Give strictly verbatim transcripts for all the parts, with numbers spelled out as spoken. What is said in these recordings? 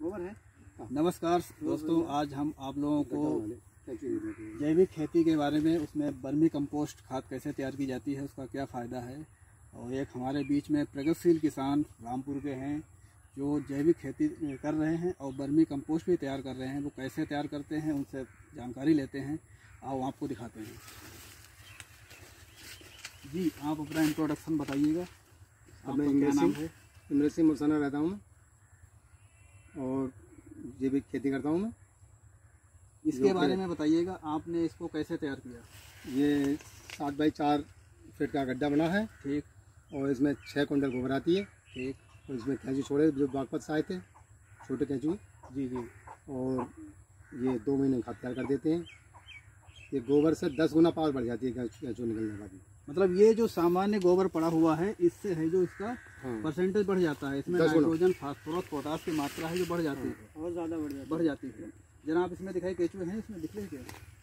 गोबर है। नमस्कार दोस्तों, आज हम आप लोगों को जैविक खेती के बारे में, उसमें वर्मी कंपोस्ट खाद कैसे तैयार की जाती है, उसका क्या फ़ायदा है, और एक हमारे बीच में प्रगतिशील किसान रामपुर के हैं जो जैविक खेती कर रहे हैं और वर्मी कंपोस्ट भी तैयार कर रहे हैं। वो कैसे तैयार करते हैं उनसे जानकारी लेते हैं, आओ आपको दिखाते हैं। जी, आप अपना इंट्रोडक्शन बताइएगा। मैं इमरत सिंह मुरसाना रहता हूँ और जैविक खेती करता हूँ मैं। इसके बारे में बताइएगा, आपने इसको कैसे तैयार किया? ये सात बाई चार फीट का गड्ढा बना है, ठीक, और इसमें छः कुंटल गोबर आती है, ठीक, और इसमें कैंचू छोड़े जो बागपत से आए थे, छोटे कैंचू। जी जी। और ये दो महीने खाद तैयार कर देते हैं। ये गोबर से दस गुना पावर बढ़ जाती है कैंचू निकलने के बाद। मतलब ये जो सामान्य गोबर पड़ा हुआ है, इससे है जो इसका हाँ। परसेंटेज बढ़ जाता है, इसमें नाइट्रोजन, फास्फोरस, पोटास की मात्रा है जो बढ़ जाती है, बहुत ज़्यादा बढ़ जाती बढ़ जाती है। जरा आप इसमें दिखाई, केचुए हैं इसमें, दिख रहे हैं क्या?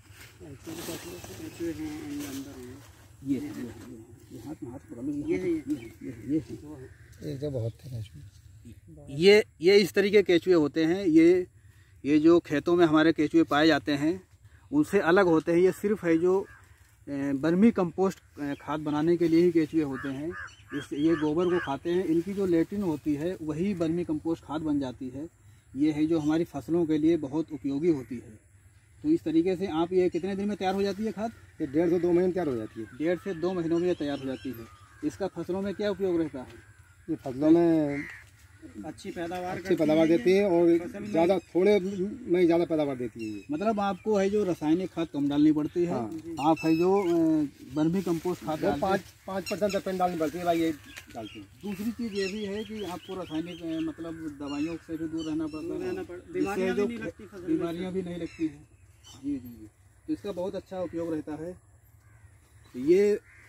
केचुए हैं अंदर हैं, ये है, ये हाथ में हाथ पकड़ लो, ये है, ये है, एक तो बहुत थे। ये ये इस तरीके के केचुए होते हैं। ये ये जो खेतों में हमारे केचुए पाए जाते हैं उनसे अलग होते हैं। ये सिर्फ है जो वर्मी कंपोस्ट खाद बनाने के लिए ही केचुए होते हैं। इस ये गोबर को खाते हैं, इनकी जो लेटिन होती है वही वर्मी कंपोस्ट खाद बन जाती है। ये है जो हमारी फसलों के लिए बहुत उपयोगी होती है। तो इस तरीके से आप, ये कितने दिन में तैयार हो जाती है खाद? ये डेढ़ से दो महीने तैयार हो जाती है। डेढ़ से दो महीनों में ये तैयार हो जाती है। इसका फसलों में क्या उपयोग रहता है? ये फसलों में अच्छी पैदावार अच्छी पैदावार देती है और ज़्यादा थोड़े में ज़्यादा पैदावार देती है। मतलब आपको है जो रासायनिक खाद कम डालनी पड़ती है। हाँ। आप है जो वर्मी कंपोस्ट खाद पाँच पाँच परसेंट तक डालनी पड़ती है भाई, ये डालती है। दूसरी चीज़ ये भी है कि आपको रासायनिक मतलब दवाइयों से भी दूर रहना पड़ता है, बीमारियाँ भी बीमारियाँ भी नहीं लगती हैं। जी जी जी। तो इसका बहुत अच्छा उपयोग रहता है। ये